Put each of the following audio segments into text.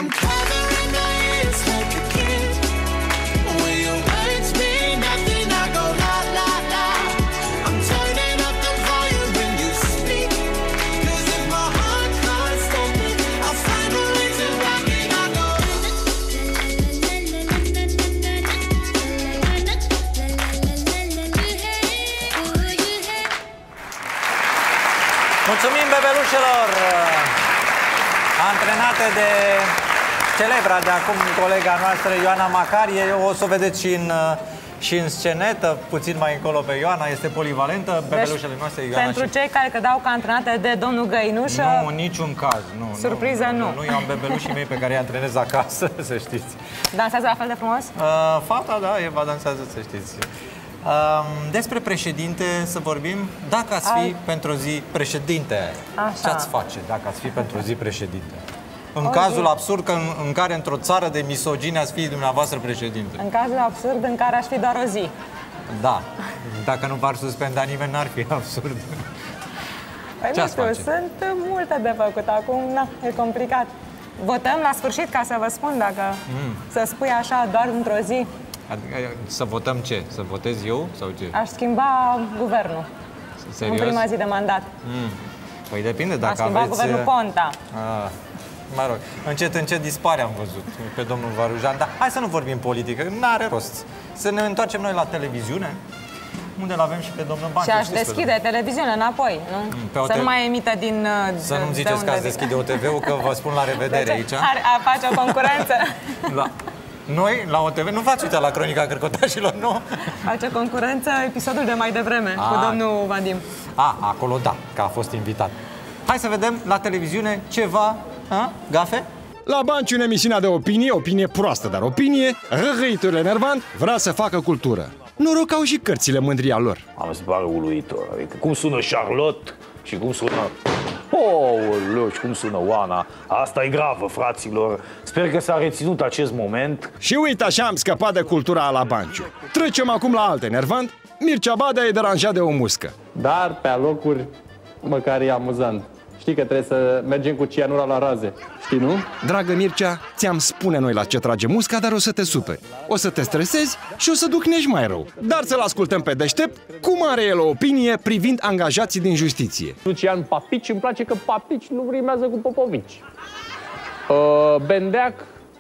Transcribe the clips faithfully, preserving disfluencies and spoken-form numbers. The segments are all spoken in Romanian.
Mulțumim bebelușilor, antrenate de celebra de acum colega noastră Ioana Macarie. O să o vedeți și în, și în scenetă, puțin mai încolo pe Ioana, este polivalentă. Bebelușele noastre, Ioana. Pentru și... cei care credeau că antrenate de domnul Găinușă... Nu, în niciun caz. Nu, surpriză, nu. Nu, nu, nu, eu am bebelușii mei pe care îi antrenez acasă, să știți. Dansează la fel de frumos? Uh, fata, da, Eva dansează, să știți. Despre președinte să vorbim. Dacă ați fi Ai... pentru o zi președinte, ce ați face dacă ați fi pentru o zi președinte? În o cazul zi... absurd că în, în care într-o țară de misogini ați fi dumneavoastră președinte. În cazul absurd în care aș fi doar o zi. Da. Dacă nu v-ar suspenda nimeni, n-ar fi absurd. Păi ce nu știu, face? Sunt multe de făcut. Acum, na, e complicat. Votăm la sfârșit ca să vă spun dacă mm. să spui așa doar într-o zi. Adică, să votăm ce? Să votez eu sau ce? Aș schimba guvernul. Serios? În prima zi de mandat. Mm. Păi depinde dacă Aș schimba aveți... guvernul Ponta. Ah, mă rog, încet, încet dispare, am văzut pe domnul Varujan. Dar hai să nu vorbim politică, n-are rost. Să ne întoarcem noi la televiziune, unde l-avem și pe domnul Banciu. Și aș deschide televiziunea înapoi, nu? Mm, să nu mai emită din... Să nu-mi ziceți că ați deschide O T V-ul, că vă spun la revedere aici. Ar, a face o concurență. Da. Noi, la O T V, nu v-ați uitat la Cronica Cârcotașilor, nu? Face concurență episodul de mai devreme, a, cu domnul Vadim. A, acolo da, că a fost invitat. Hai să vedem la televiziune ceva, a? Gafe? La Banciu, în emisiunea de opinie, opinie proastă, dar opinie, răgăitor enervant, vrea să facă cultură. Noroc au și cărțile mândria lor. Am se pare uluitor, adică cum sună Charlotte și cum sună... Oh, și cum sună Oana. Asta e gravă, fraților. Sper că s-a reținut acest moment. Și uite, așa am scăpat de cultura la Banciu. Trecem acum la alt enervant. Mircea Badea e deranjat de o muscă. Dar pe alocuri măcar e amuzant. Știi că trebuie să mergem cu cianura la raze. Știi, nu? Dragă Mircea, ți-am spune noi la ce trage musca, dar o să te superi. O să te stresezi și o să ducnești mai rău. Dar să-l ascultăm pe deștept, cum are el o opinie privind angajații din justiție. Lucian Papici, îmi place că Papici nu rimează cu Popovici. Uh, Bendeac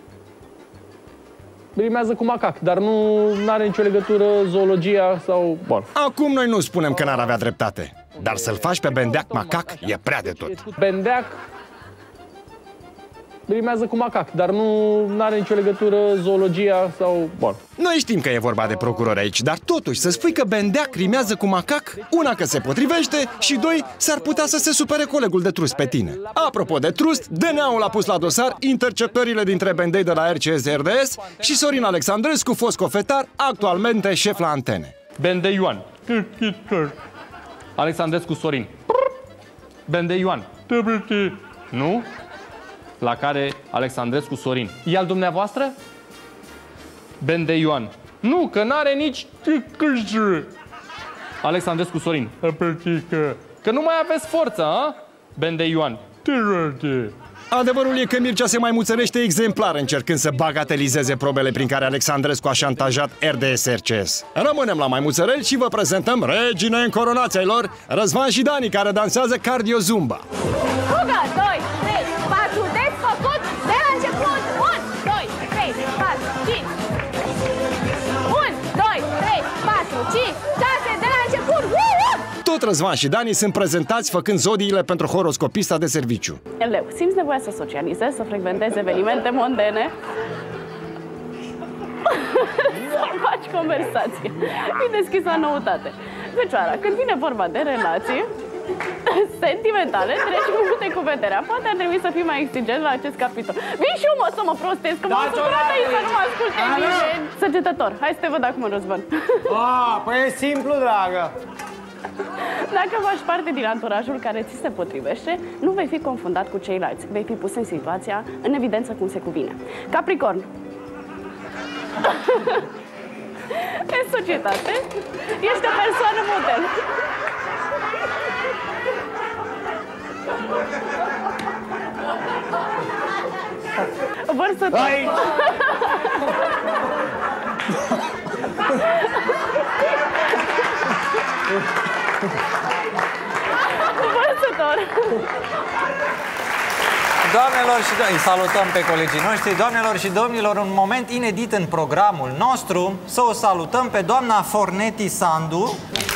rimează cu macac, dar nu are nicio legătură zoologia sau... Bun. Acum noi nu spunem că n-ar avea dreptate. Dar să-l faci pe Bendeac macac e prea de tot. Bendeac rimează cu macac, dar nu are nicio legătură zoologia sau... Bun. Noi știm că e vorba de procurori aici, dar totuși să spui că Bendeac rimează cu macac, una că se potrivește și doi, s-ar putea să se supere colegul de trust pe tine. Apropo de trust, D N A-ul a pus la dosar interceptările dintre Bendei de la R C S R D S și Sorin Alexandrescu, fost cofetar, actualmente șef la antene. Bendei Ioan. Alexandrescu Sorin. Bendei Ioan. Nu? La care Alexandrescu Sorin. E al dumneavoastră? Bendei Ioan. Nu, că n-are nici... Alexandrescu Sorin. Că nu mai aveți forță, a? Bendei Ioan. Adevărul e că Mircea se mai muțărește exemplar încercând să bagatelizeze probele prin care Alexandrescu a șantajat R D S R C S. Rămânem la mai muțăreli și vă prezentăm regine în coronația lor, Răzvan și Dani, care dansează cardio zumba. Fuga, doi, trei, patru, deci făcut de la început. unu, doi, trei, patru, cinci. unu, doi, trei, patru, cinci, șase, de la început. Tot Răzvan și Dani sunt prezentați făcând zodiile pentru horoscopista de serviciu. Leu, simți nevoia să socializezi, să frecventezi evenimente mondene, să faci conversație, fii deschis la noutate. Fecioara, când vine vorba de relații sentimentale, treci cu multe cu vederea. Poate ar trebui să fii mai exigent la acest capitol. Vin și eu, mă, să mă prostez, că m-am supărat aici să nu mă asculte nimeni. Săgetător, hai să te văd acum, Răzvan. Ah, păi e simplu, dragă. Dacă faci parte din anturajul care ți se potrivește, nu vei fi confundat cu ceilalți. Vei fi pus în situația, în evidență cum se cuvine. Capricorn. În societate, ești o persoană model. Vărsător. Vărsător. Doamnelor și domnilor, îi salutăm pe colegii noștri. Doamnelor și domnilor, un moment inedit în programul nostru, să o salutăm pe doamna Forneti Sandu.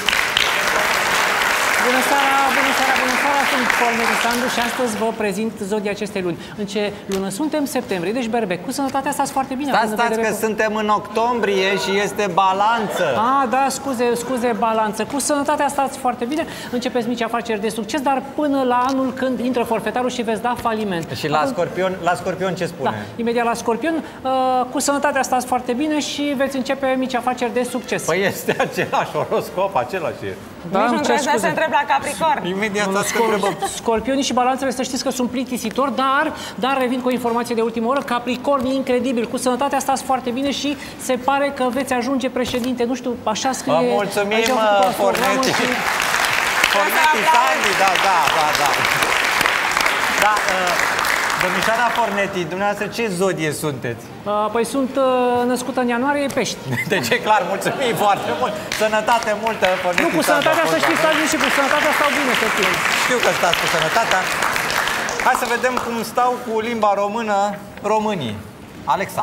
Bună seara, bună seara, bună seara, sunt Forneti Sandu și astăzi vă prezint zodia acestei luni. În ce lună suntem? Septembrie, deci berbec. Cu sănătatea stați foarte bine. Stați, stați că cu... suntem în octombrie și este balanță. Ah, da, scuze, scuze, balanță. Cu sănătatea stați foarte bine, începeți mici afaceri de succes, dar până la anul când intră forfetarul și veți da faliment. Și la Scorpion, la Scorpion ce spune? Da, imediat la Scorpion, uh, cu sănătatea stați foarte bine și veți începe mici afaceri de succes. Păi este același oroscop, același e. Da, nici nu trebuie să se întreb la Capricorn. Imediat să Scor Scorpionii și balanțele, să știți că sunt plictisitori, dar, dar revin cu o informație de ultimă oră. Capricorn, incredibil, cu sănătatea stați foarte bine și se pare că veți ajunge președinte. Nu știu, așa scrie. Vă mulțumim, Forneti. Și... Forneti Sandu, da, da, da, da. Da, uh... domnișoara Forneti, dumneavoastră ce zodie sunteți? Uh, păi sunt uh, născută în ianuarie, pești. Deci e clar, mulțumim foarte mult. Sănătate multă, Forneti. Nu, cu sănătatea să știți, stați și cu sănătatea stau bine, să știu. Știu că stați cu sănătatea. Hai să vedem cum stau cu limba română românii. Alexa.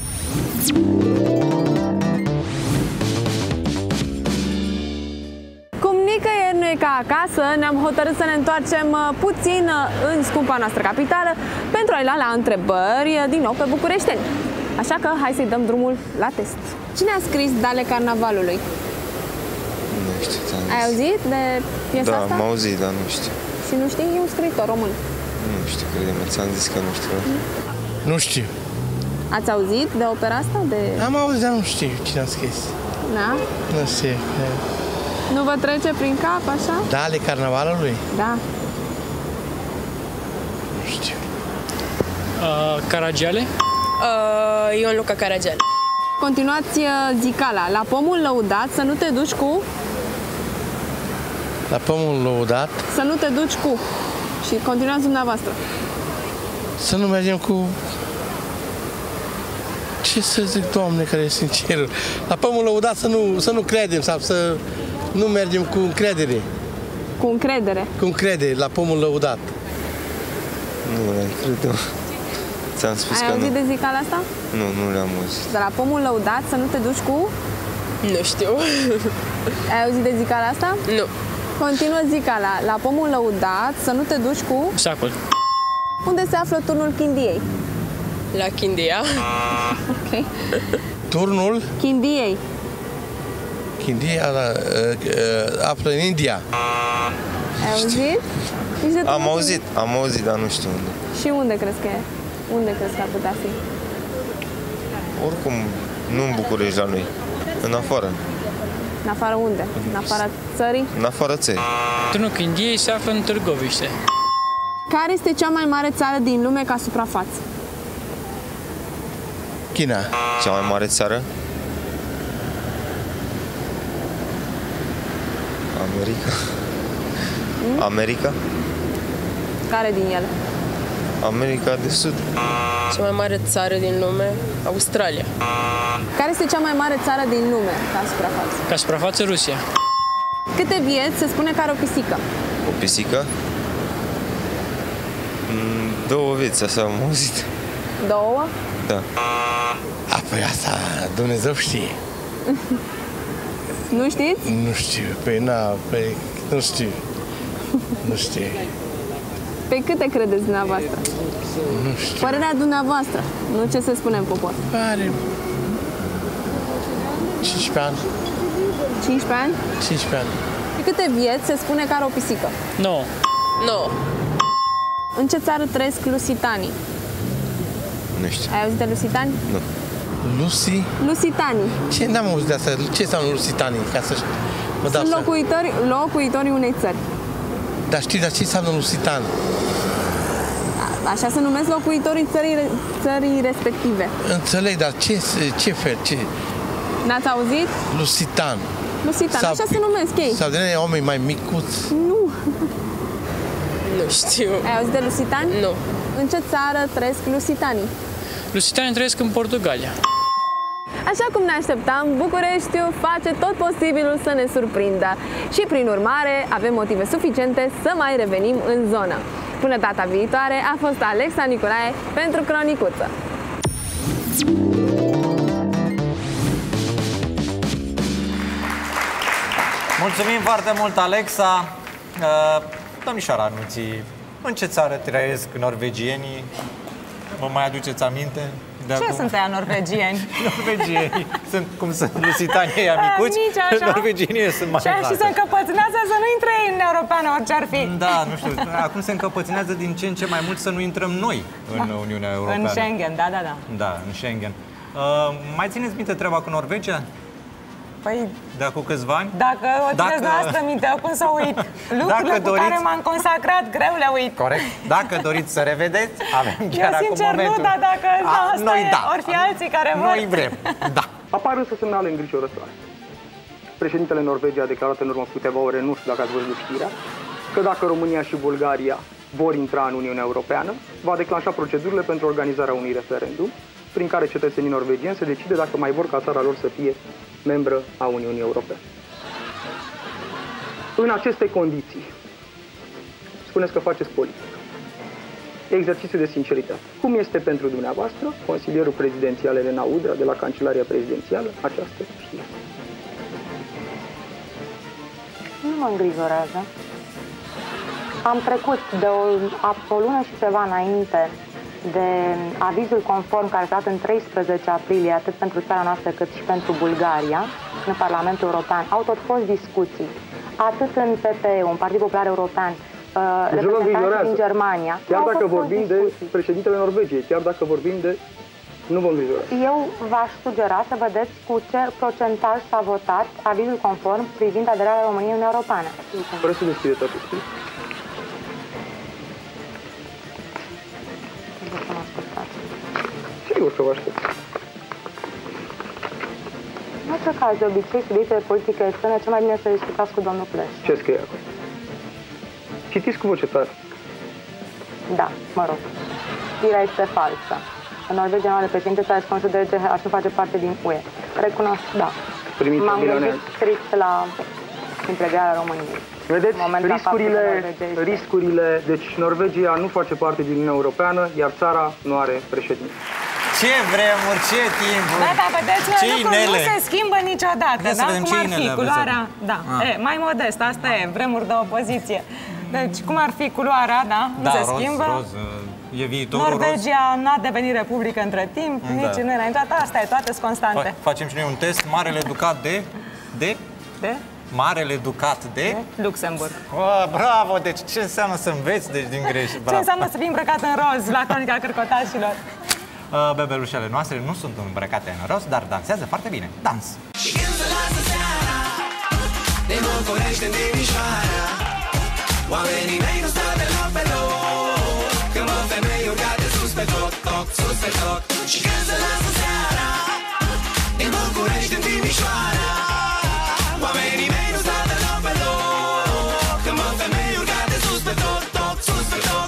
Nicăieri nu e ca acasă, ne-am hotărât să ne întoarcem puțin în scumpa noastră capitală pentru a-i lua la întrebări din nou pe bucureșteni. Așa că hai să-i dăm drumul la test. Cine a scris Dale Carnavalului? Nu știu, ai auzit de piesa da, asta? Da, am auzit, dar nu știu. Și nu știi? E un scriitor român. Nu știu, crede-mă, ți-am zis că nu știu. Nu știu. Ați auzit de opera asta? De... Am auzit, dar nu știu cine a scris. Da? Nu știu. Nu vă trece prin cap, așa? Da, ale carnavalului? Da. Nu știu. Uh, Caragiale? Uh, Ion Luca Caragiale. Continuați zicala. La pomul lăudat să nu te duci cu... La pomul lăudat? Să nu te duci cu... Și continuați dumneavoastră. Să nu mergem cu... Ce să zic, Doamne, care e sincerul? La pomul lăudat să nu, să nu credem sau să... Nu mergem cu încredere. Cu încredere? Cu încredere, la pomul lăudat. Nu le cred. Ți-am spus Ai că auzit nu. de zicala asta? Nu, nu le-am auzit. De la pomul lăudat să nu te duci cu... Nu știu. Ai auzit de zicala asta? Nu. Continuă zicala. La pomul lăudat să nu te duci cu... Sacul. Unde se află turnul Chindiei? La Chindia. Ok. Turnul? Chindiei. Chindia la, uh, uh, află în India. Ai auzit? Am auzit, am auzit, dar nu știu unde. Și unde crezi că e? Unde crezi că ar putea fi? Oricum, nu în București la noi, în afară. În afară unde? În afara țării? În afară țării. Turnul Chindiei se află în Târgoviște. Care este cea mai mare țară din lume ca suprafață? China. Cea mai mare țară? America. Hmm? America? Care din ele? America de Sud. Cea mai mare țară din lume, Australia. Care este cea mai mare țară din lume ca suprafață? Ca suprafață, Rusia. Câte vieți se spune că are o pisică? O pisică? Două vieți, așa am auzit. Două? Da. Apoi asta Dumnezeu știe. Nu știți? Nu știu, păi na, păi nu știu. Nu știu. Pe câte credeți dumneavoastră? Nu știu. Părerea dumneavoastră, nu ce se spune în popor. Pare... cincisprezece ani. cincisprezece ani? cincisprezece ani. Pe câte vieți se spune că are o pisică? nouă. nouă. În ce țară trăiesc lusitanii? Nu știu. Ai auzit de lusitani? Nu. Lusi? Lusitanii. Ce n-am auzit de asta? Ce înseamnă lusitanii? Ca să mă dau Sunt locuitori, locuitorii unei țări. Dar știi, dar ce înseamnă lusitan? Așa se numesc locuitorii țării, țării respective. Înțeleg, dar ce, ce fel? Ce? N-ați auzit? Lusitan. Lusitan, sau, așa se numesc ei. Sau de aia oameni mai micuți? Nu. Nu știu. Ai auzit de lusitani? Nu. În ce țară trăiesc lusitanii? Lusitanii trăiesc în Portugalia. Așa cum ne așteptam, Bucureștiul face tot posibilul să ne surprindă și, prin urmare, avem motive suficiente să mai revenim în zonă. Până data viitoare, a fost Alexa Nicolae pentru Cronicuță. Mulțumim foarte mult, Alexa. Uh, domnișoara Anunții, în ce țară trăiesc norvegienii? Mă mai aduceți aminte? De Ce acum? sunt aia norvegieni? Norvegienii sunt cum sunt lusitanii ăia micuți. Mici, așa. Norvegienii sunt mai Și, și se încăpățânează să nu intre în Europeană, orice ar fi. Da, nu știu. Acum se încăpățânează din ce în ce mai mult să nu intrăm noi în da. Uniunea Europeană. În Schengen, da, da, da. Da, în Schengen. Uh, mai țineți minte treaba cu Norvegia? Păi, de acum câțiva ani? Dacă o țineți noastră minte, cum să uit? Lucrurile cu doriți... care m-am consacrat, greu le uit. Corect. Dacă doriți să revedeți, avem chiar Eu, acum sincer, momentul. nu, dar dacă A, asta noi e, da. ori fi alții care vor. Noi vrem, da. Apar însă semnale îngrijorătoare. Președintele Norvegiei a declarat în urmă cu câteva ore, nu știu dacă ați văzut știrea, că dacă România și Bulgaria vor intra în Uniunea Europeană, va declanșa procedurile pentru organizarea unui referendum, prin care cetățenii norvegieni se decide dacă mai vor ca țara lor să fie membră a Uniunii Europene. În aceste condiții, spuneți că faceți politică. Exercițiu de sinceritate. Cum este pentru dumneavoastră, consilierul prezidențial Elena Udrea, de la Cancelaria Prezidențială, această știre? Nu mă îngrijorează. Am trecut de o, o lună și ceva înainte de avizul conform care s-a dat în treisprezece aprilie, atât pentru țara noastră cât și pentru Bulgaria, în Parlamentul European. Au tot fost discuții, atât în P P E, un Partid Popular European, reprezentanții din Germania. Chiar dacă vorbim de președintele Norvegiei, chiar dacă vorbim de... Nu vă îngrijorează. Eu v-aș sugera să vedeți cu ce procentaj s-a votat avizul conform privind aderarea României în Uniunea Europeană. Vreau să deschideți totul. Sigur că vă aștept. Nu știu că de obicei subiecte de politică externă, cel mai bine să discutați cu domnul Pleș. Ce scrie acolo? Citiți cu voce tare. Da, mă rog. Știrea este falsă. În Norvegia nu are președinte, ți-a răspuns de G H, nu face parte din U E. Recunosc, da. M-am gândit strict la integrarea României. Vedeți, riscurile, riscurile, deci Norvegia nu face parte din Uniunea Europeană, iar țara nu are președinte. Ce vremuri, ce timpuri! Da, dar vedeți, lucruri nu se schimbă niciodată, da? Cum ar fi culoarea, da, e, mai modest, asta e, vremuri de opoziție. Deci, cum ar fi culoarea, da, nu da, se roz, schimbă. Roz, e viitorul Norvegia n-a devenit republică între timp, da. Nici nu era intrat, asta e, toate sunt constante. Facem și noi un test, Marele Ducat de... De? De? Marele Ducat de... Luxemburg. Oh, bravo! Deci ce înseamnă să înveți deci, din greș? Ce înseamnă să fii îmbrăcat în roz la Cronica Cârcotașilor? Uh, bebelușele noastre nu sunt îmbrăcate în roz, dar dansează foarte bine. Dans! Și când se lasă seara, ne București în Timișoara, oamenii mei nu stau deloc pe loc, când văd femei urcate sus pe tot, toc, sus pe tot. Și când se lasă seara, ne București în Timișoara, oamenii mei nu stau deloc pe loc, când văd femei urcate sus pe tot, toc, sus pe tot.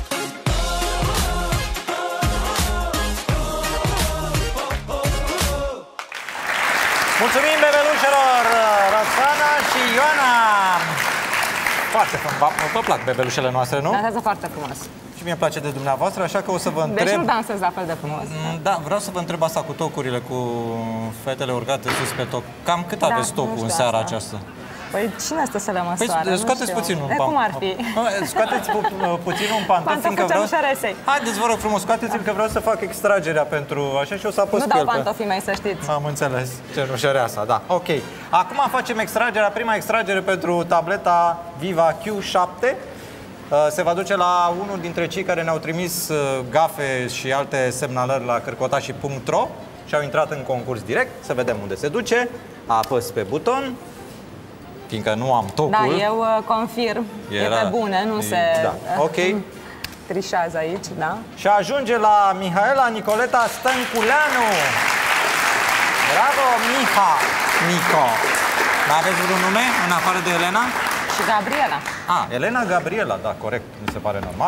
Mulțumim, bebelușelor, Roxana și Ioana! Foarte frumos. Vă plac bebelușele noastre, nu? Dansează foarte frumos. Și mie îmi place de dumneavoastră, așa că o să vă întreb... Deci nu dansez la fel de frumos. Da, vreau să vă întreb asta cu tocurile, cu fetele urcate sus pe toc. Cam cât da, aveți tocul în seara asta. aceasta? Păi cine stă să le măsoare? Păi scoateți puțin un pan. Cum ar fi? Scoateți pu puțin un pantof, fiindcă vreau... Haideți, vă rog frumos, scoateți-l, că vreau să fac extragerea pentru așa și o să apăs nu pe el. Nu dau pantofii mei, să știți. Am înțeles, cenușăreasa, da. Ok. Acum facem extragerea, prima extragere pentru tableta Viva Q șapte. Se va duce la unul dintre cei care ne-au trimis gafe și alte semnalări la cârcotașii punct ro și au intrat în concurs direct. Să vedem unde se duce. Apăs pe buton. Fiindcă nu am tocul. Da, eu uh, confirm. Era... E pe bune, nu se... Da, ok. Trișează aici, da. Și ajunge la Mihaela Nicoleta Stănculeanu. Bravo, Miha! Nico. Mai aveți vreun nume în afară de Elena? Și Gabriela. Ah, Elena Gabriela, da, corect, mi se pare normal.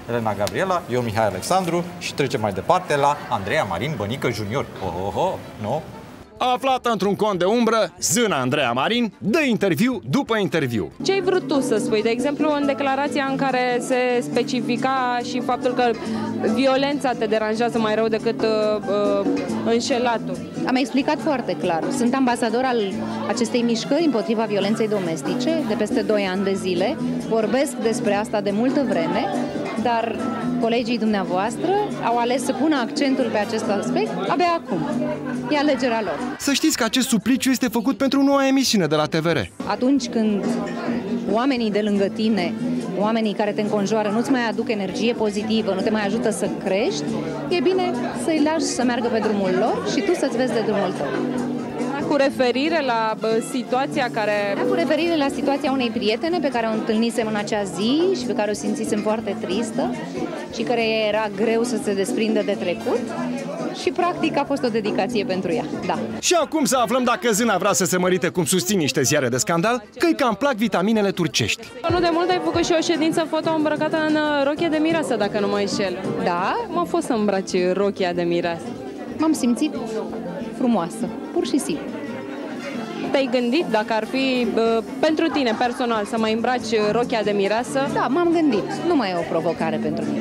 Elena Gabriela, eu Mihai Alexandru și trecem mai departe la Andreea Marin Bănică Junior. Oh, oh, oh, nu? Aflată într-un cont de umbră, zâna Andreea Marin dă interviu după interviu. Ce ai vrut tu să spui? De exemplu, în declarația în care se specifica și faptul că violența te deranjează mai rău decât uh, înșelatul. Am explicat foarte clar. Sunt ambasador al acestei mișcări împotriva violenței domestice de peste doi ani de zile. Vorbesc despre asta de multă vreme, dar colegii dumneavoastră au ales să pună accentul pe acest aspect abia acum. E alegerea lor. Să știți că acest supliciu este făcut pentru noua emisiune de la T V R. Atunci când oamenii de lângă tine, oamenii care te înconjoară, nu-ți mai aduc energie pozitivă, nu te mai ajută să crești, e bine să-i lași să meargă pe drumul lor și tu să-ți vezi de drumul tău. Cu referire la bă, situația care... Cu referire la situația unei prietene pe care o întâlnisem în acea zi și pe care o simțisem foarte tristă și care era greu să se desprindă de trecut și practic a fost o dedicație pentru ea, da. Și acum să aflăm dacă zâna vrea să se mărite cum susțin niște ziare de scandal, că-i cam plac vitaminele turcești. Nu de mult ai făcut și o ședință foto îmbrăcată în rochie de mireasă, dacă nu mă înșel. Da? M-a fost să îmbraci rochia de mireasă. M-am simțit frumoasă, pur și simplu. Te-ai gândit dacă ar fi uh, pentru tine personal să mai îmbraci rochia de mireasă? Da, m-am gândit. Nu mai e o provocare pentru mine.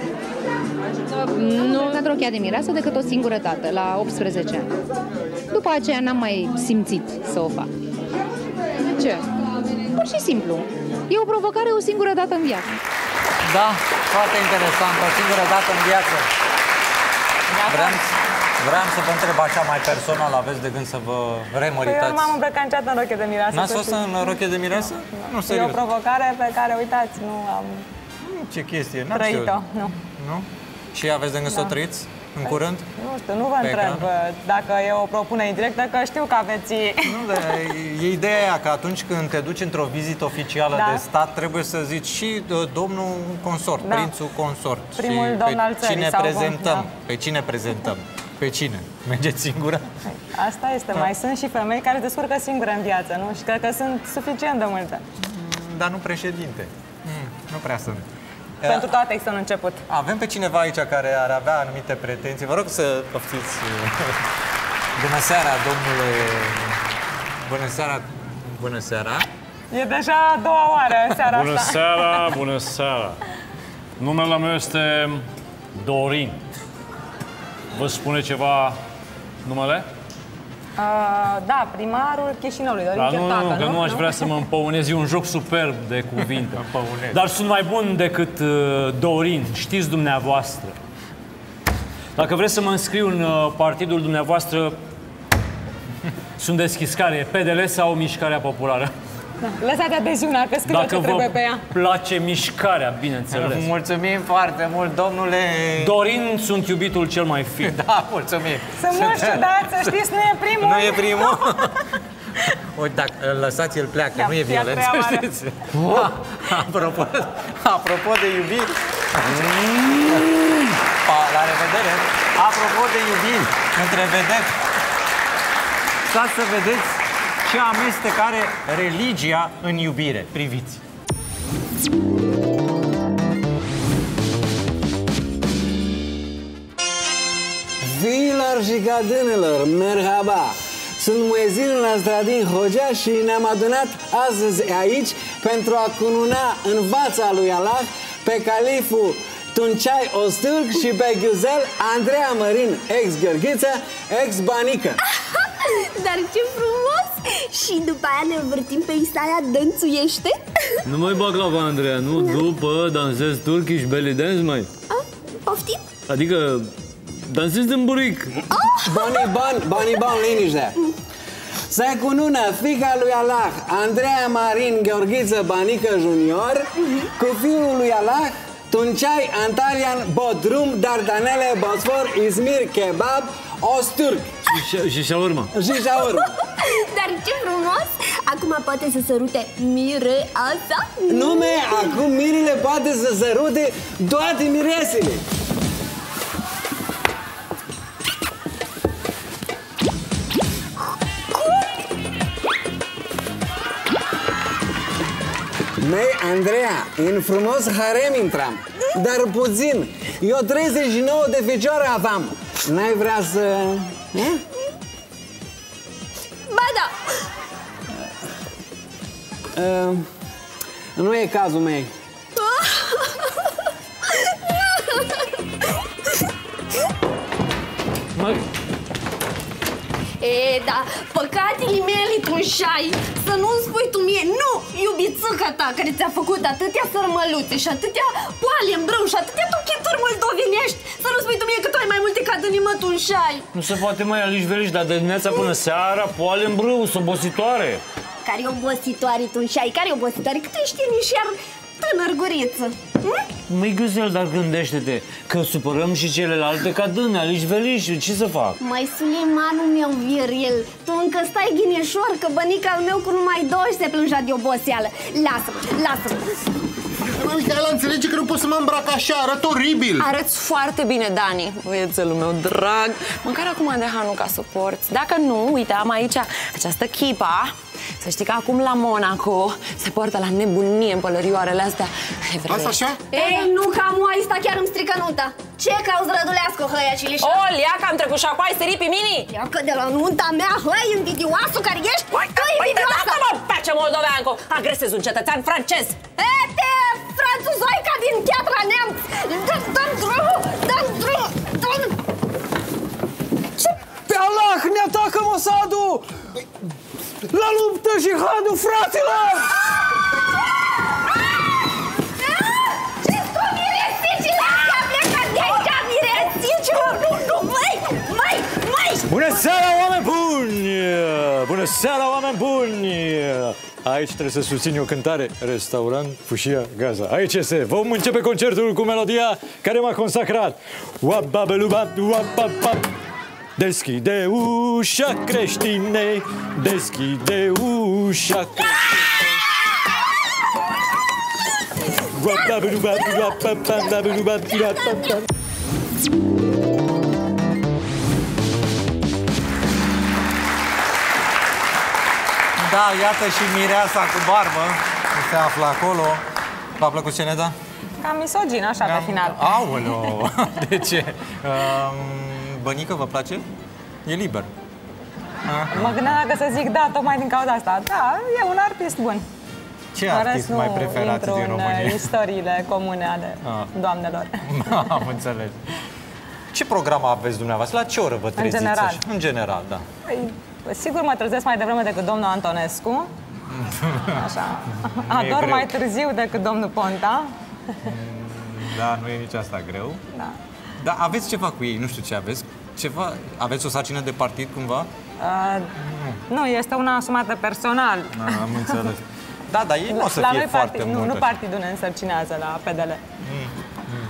Nu am îmbrăcat rochia de mireasă decât o singură dată, la optsprezece ani. După aceea n-am mai simțit să o fac. De ce? Pur și simplu. E o provocare o singură dată în viață. Da, foarte interesant. O singură dată în viață. Vreau, vreau să vă întreb așa mai personal, aveți de gând să vă remăritați? Păi eu nu m-am îmbrăcat niciodată în rochie de mireasă. N-ați fost în rochie de mireasă? Nu, serios. E o provocare pe care, uitați, nu am Ce chestie, n-am trăit-o. Nu. Nu? Și aveți de gând să o trăiți în curând? Nu știu, nu vă întreb dacă e o propunere indirectă, că știu că aveți... Nu, dar e ideea aia că atunci când te duci într-o vizită oficială Da. de stat, trebuie să zici și uh, domnul consort, Da. prințul consort. Primul și domn pe al țării cine sau cum, prezentăm? da. Pe cine prezentăm? Pe cine? Mergeți singură? Asta este, mai sunt și femei care se descurcă singure în viață, nu? Și cred că sunt suficient de multe. Dar nu președinte. Mm, nu prea sunt. Pentru toate există un început. Avem pe cineva aici care ar avea anumite pretenții. Vă rog să poftiți. Bună seara, domnule. Bună seara. Bună seara. E deja a doua oară seara Bună asta. seara, bună seara. Numele meu este Dorin. Vă spune ceva numele? Uh, da, primarul Chișinăului, Dorin Da, nu, Chirtacă, nu, că nu aș vrea să mă împăunez. E un joc superb de cuvinte. Dar sunt mai bun decât uh, Dorin, știți dumneavoastră. Dacă vreți să mă înscriu în uh, partidul dumneavoastră, sunt deschis. Care e? P D L sau Mișcarea Populară? Da. Lăsați adeziunea, că scrie ce trebuie pe ea. Dacă vă place mișcarea, bineînțeles. Mulțumim foarte mult, domnule... Dorin, sunt iubitul cel mai fin. Da, mulțumim. Sunt mulți ciudați, să știți, nu e primul. Nu e primul? Uite, dacă îl lăsați, el pleacă, Da, nu e violent, să știți. Oh. Apropo, apropo de iubiri... Pa, la revedere! Apropo de iubiri, întrevederi, stați să vedeți ce amestecare religia în iubire. Priviți! Fiilor și cadânelor, merhaba! Sunt Muezin Nastradin Hogea și ne-am adunat astăzi aici pentru a cununa în fața lui Allah pe califul Tuncai Ostâlc și pe Ghiuzel Andreea Marin, ex-Gheorghiță, ex-Banică. Dar ce frumos! Și după aia ne învârtim pe Isaia dănțuiește? Nu mai baklava, Andreea, nu? După dansez Turkish belly dance, mai. Poftim? Adică dansez în buric. Banii bani, banii bani, liniște. Se cunună fiica lui Allah, Andreea Marin Gheorghiță Banică Junior, cu fiul lui Allah, Tuncai Antalian Bodrum Dardanele Bosfor Izmir Kebab Ostürk. Și shawarma. Și shawarma. Dar ce frumos! Acum poate să sărute mireasa? Nume, acum mirile poate să sărute toate miresele. May Andreea, în frumos harem intram, dar puțin. Eu treizeci și nouă de fecioare aveam. N-ai vrea să... Eh? Ba da! Uh, nu e cazul meu. Măi! E, da, păcatele mele, tunșai, să nu-mi spui tu mie, nu, iubițuca ta, care ți-a făcut atâtea sărmăluțe și atâtea poale în brâu și atâtea tuchituri moldovenești, să nu spui tu mie că tu ai mai multe ca dâni, mă, tunșai. Nu se poate, mai alici velici, dar de dimineața până seara, poale în brâu, sunt obositoare. Care obositoare, tunșai, care obositoare, cât ești nișiar tânăr guriță. Hm? Măi, Gâzel, dar gândește-te că supărăm și celelalte ca dâne, alici velici, ce să fac? Mai Suleimanul meu viril, tu încă stai ghinișor că bănica al meu cu numai douăzeci se plângea de oboseală. Lasă-mă, lasă-mă. Mihaela, înțelege că nu pot să mă îmbrac așa, arăt oribil. Arăți foarte bine, Dani, băiețelul meu drag. Măcar acum de Hanuca să porți. Dacă nu, uite, am aici această chipa. Să știi că acum la Monaco se poartă la nebunie în pălărioarele astea evreiești. Asta așa? Ei, nu, că amu asta chiar îmi strică nuta. Ce cauz rădulească, hăia cilișa? O, Liaca, am trecut și acum ai sărit pe mini? Iacă de la nunta mea, hăi, invidioasă care ești? Tu invidioasă! Lasă-mă, pace, moldoveanco! Agresezi un cetățean francez! Ete, franțuzoica din Piatra Neamț! Dă-mi drumul, dă-mi drumul, dă-mi... Ce? Pe Allah, ne atacă Mossadul! La luptă, jihadul, fraților! Ce-ți cu miresicile astea? Plecă de aici, miresicilor! Nu, nu, măi, măi, măi! Bună seara, oameni buni! Bună seara, oameni buni! Aici trebuie să susțin o cântare. Restaurant Fâșia Gaza. Aici este. Vom începe concertul cu melodia care m-a consacrat. Deschide ușa, creștine, deschide ușa, creștine. Da, iată și mireasa cu barbă, se află acolo. V-a plăcut sceneta? Cam misogin, așa, pe final. Aoleo! De ce? Um, Bănică, vă place? E liber. Mă gândeam dacă să zic da, tocmai din cauza asta. Da, e un artist bun. Ce artist mai preferați din România? În istoriile comune ale ah. doamnelor. Am înțeles. Ce program aveți dumneavoastră? La ce oră vă treziți? În general. Așa? În general, da. Păi, sigur mă trezesc mai devreme decât domnul Antonescu. Așa. Ador mai târziu decât domnul Ponta. Da, nu e nici asta greu. Da. Dar aveți ceva cu ei, nu știu ce aveți. Ceva? Aveți o sarcină de partid cumva? Uh, nu. nu, este una asumată personal. Da, am înțeles. Da, dar ei nu o să fie foarte partid, mult. Nu, nu partidul ne însărcinează la P D L. Mm. Mm.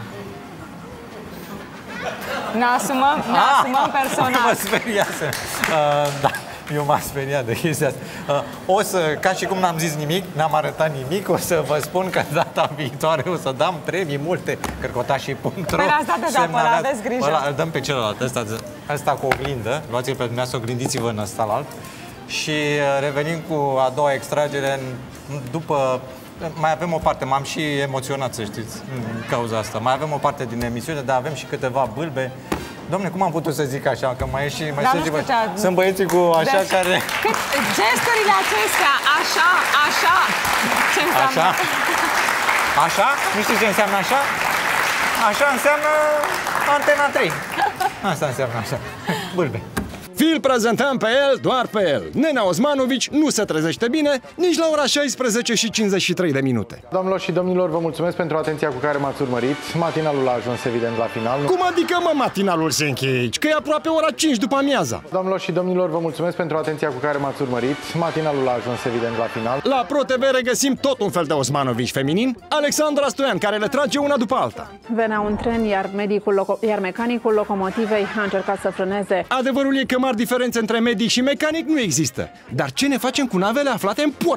Ne asumăm, ne ah, asumăm personal. Mă speriase. Uh, da. Eu m-am speriat de chestia asta. Uh, o să, ca și cum n-am zis nimic, n-am arătat nimic, o să vă spun că data viitoare o să dăm premii multe. Cărcotașii punct ro. Păi l-ați dat deja pe ăla, aveți grijă. Ăla, îl dăm pe celălalt, ăsta, ăsta cu oglindă. Luați-l pe dumneavoastră, oglindiți-vă în ăsta la alt. Și revenim cu a doua extragere în, după... Mai avem o parte, m-am și emoționat, să știți, în cauza asta. Mai avem o parte din emisiune, dar avem și câteva bâlbe. Dom'le, cum am putut să zic așa? Că mai e și... Mai sunt, bă, sunt băieții cu așa deci, care... Cât gesturile acestea, așa, așa, ce înseamnă? Așa? Așa? Nu știi ce înseamnă așa? Așa înseamnă Antena trei. Asta înseamnă așa. Bâlbe. Vi-l prezentăm pe el, doar pe el. Nenea Osmanovici nu se trezește bine nici la ora șaisprezece și cincizeci și trei de minute. Doamnelor și domnilor, vă mulțumesc pentru atenția cu care m-ați urmărit. Matinalul a ajuns evident la final. Cum adică, mă, matinalul se încheie aici? Că e aproape ora cinci după amiaza. Doamnelor și domnilor, vă mulțumesc pentru atenția cu care m-ați urmărit. Matinalul a ajuns evident la final. La ProTV regăsim tot un fel de Osmanovici feminin, Alexandra Stoian, care le trage una după alta. Venea un tren, iar, medicul, iar mecanicul locomotivei a încercat să frâneze. Adevărul e că mari diferențe între medic și mecanic nu există. Dar ce ne facem cu navele aflate în porc?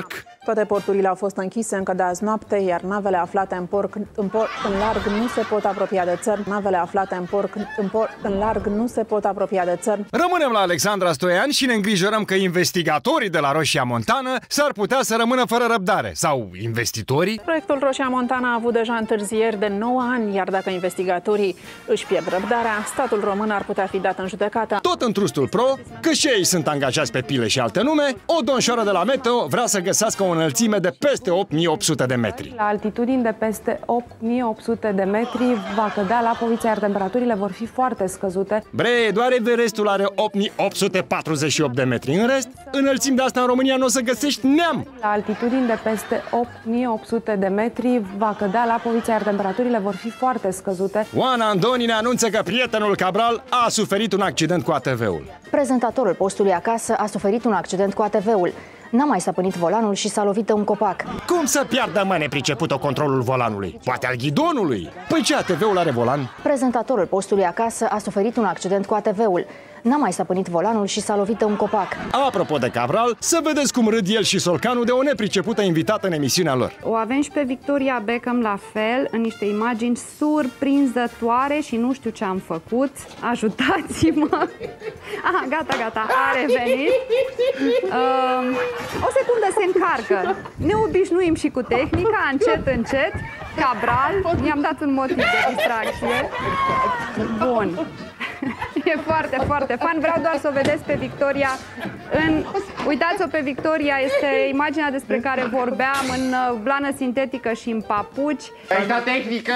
Toate porturile au fost închise încă de azi noapte, iar navele aflate în port în, port, în larg nu se pot apropia de țări. Navele aflate în port în, port în larg nu se pot apropia de țări. Rămânem la Alexandra Stoian și ne îngrijorăm că investigatorii de la Roșia Montană s-ar putea să rămână fără răbdare. Sau investitorii? Proiectul Roșia Montană a avut deja întârzieri de nouă ani, iar dacă investigatorii își pierd răbdarea, statul român ar putea fi dat în judecată. Tot în Trustul Pro, că și ei sunt angajați pe pile și alte nume, o domnișoară de la Meteo vrea să găsească o înălțime de peste opt mii opt sute de metri. La altitudini de peste opt mii opt sute de metri va cădea lapovița, iar temperaturile vor fi foarte scăzute. Bre, doar Everestul are opt mii opt sute patruzeci și opt de metri. În rest, înălțimi de asta în România nu o să găsești neam. La altitudini de peste opt mii opt sute de metri va cădea lapovița, iar temperaturile vor fi foarte scăzute. Oana Andoni ne anunță că prietenul Cabral a suferit un accident cu A T V-ul. Prezentatorul postului acasă a suferit un accident cu A T V-ul. N-a mai stăpânit volanul și s-a lovit de un copac. Cum să piardă, mă, nepriceput-o controlul volanului? Poate al ghidonului? Păi ce, A T V-ul are volan? Prezentatorul postului acasă a suferit un accident cu A T V-ul. N-a mai stăpânit volanul și s-a lovit de un copac. Apropo de Cabral, să vedeți cum râd el și Solcanu de o nepricepută invitată în emisiunea lor. O avem și pe Victoria Beckham la fel, în niște imagini surprinzătoare și nu știu ce am făcut. Ajutați-mă! Aha, gata, gata, a revenit. Um, o secundă se încarcă. Ne obișnuim și cu tehnica, încet, încet. Cabral, mi-am dat un motiv de distracție. Bun. E foarte, foarte fan. Vreau doar să o vedeți pe Victoria în... Uitați-o pe Victoria, este imaginea despre care vorbeam, în blană sintetică și în papuci. Ești o tehnică!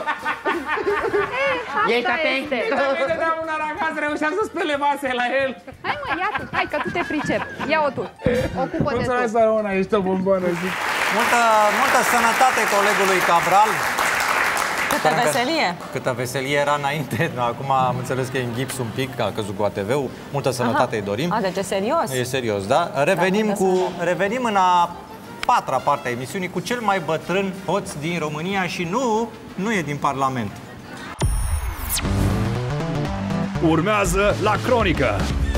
Ești o tehnică! Vedeam un aragaz, reușeam să spele vase la el. Hai mă, ia tu, hai că tu te pricepi. Ia-o tu, ocupă-te tu. Mulțumesc, Arona, ești o bombonă. Multă, multă sănătate colegului Cabral. Câtă veselie! Câtă veselie era înainte, acum am înțeles că e în gips un pic, că a căzut cu A T V-ul. Multă sănătate îi dorim. A, deci e serios? E serios, da? Revenim, da, cu, revenim în a patra parte a emisiunii cu cel mai bătrân hoț din România și nu, nu e din Parlament. Urmează La Cronică.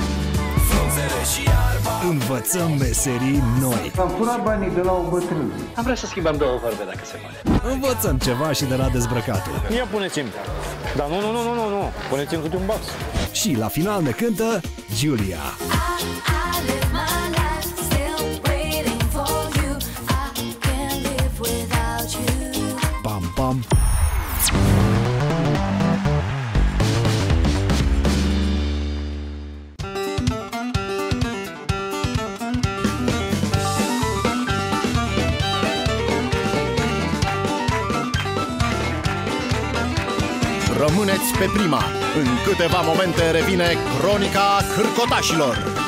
Învățăm meserii noi. Am furat banii de la o bătrân. Am vrea să schimbăm două vorbe, dacă se poate. Învățăm ceva și de la dezbrăcatul. Ia puneți-mi. Dar nu, nu, nu, nu, nu, nu. Puneți-mi câte un box. Și la final ne cântă Giulia. Pam, pam. Rămâneți pe Prima. În câteva momente revine Cronica Cârcotașilor.